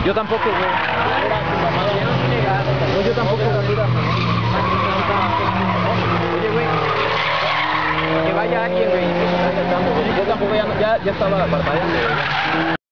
Yo tampoco, güey. No, yo tampoco, güey. Oye, güey. Que vaya alguien, güey. Yo tampoco, ya estaba batallando, güey.